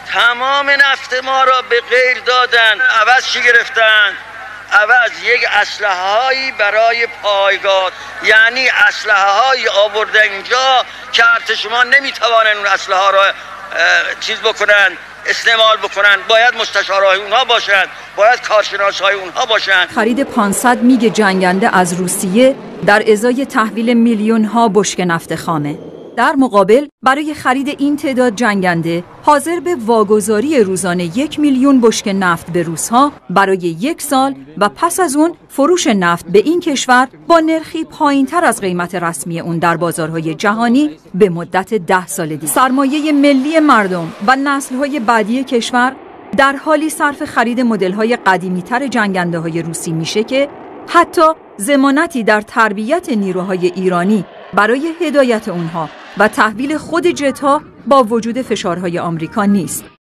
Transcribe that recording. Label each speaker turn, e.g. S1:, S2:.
S1: تمام نفت ما را به غیر دادن. عوض چی گرفتن؟ عوض یک اسلحه هایی برای پایگاه، یعنی اسلحه هایی آورده اینجا که ارتشمان نمیتوانن اون اسلحه ها را استعمال بکنن. باید مستشارهای اونها باشن، باید کارشناسهای اونها باشن.
S2: خرید 500 میگ جنگنده از روسیه در ازای تحویل میلیون ها بشکه نفت خامه. در مقابل برای خرید این تعداد جنگنده حاضر به واگذاری روزانه 1 میلیون بشکه نفت به روس‌ها برای 1 سال و پس از اون فروش نفت به این کشور با نرخی پایین‌تر از قیمت رسمی اون در بازارهای جهانی به مدت 10 سال دیگه. سرمایه ملی مردم و نسل‌های بعدی کشور در حالی صرف خرید مدل‌های قدیمی‌تر جنگنده‌های روسی میشه که حتی ضمانتی در تربیت نیروهای ایرانی برای هدایت اونها و تحویل خود جت‌ها با وجود فشارهای آمریکا نیست.